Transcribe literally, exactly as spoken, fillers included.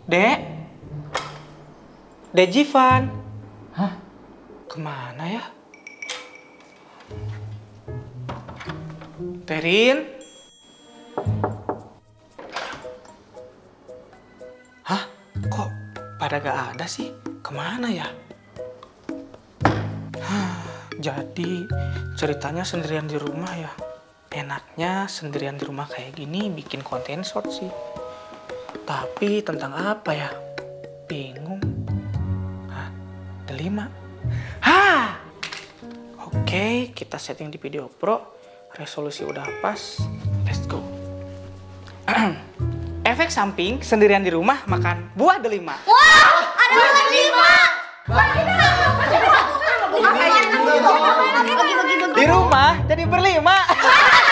Dek? Dek Jivan? Hah? Kemana ya? Terin? Hah? Kok pada gak ada sih? Kemana ya? Hah, jadi ceritanya sendirian di rumah ya. Enaknya sendirian di rumah kayak gini bikin konten short sih. Tapi tentang apa ya? Bingung. Hah? Delima? Hah! Oke, kita setting di video pro. Resolusi udah pas. Let's go. Efek samping sendirian di rumah makan buah delima. Wah, ada buah delima. Di rumah jadi berlima.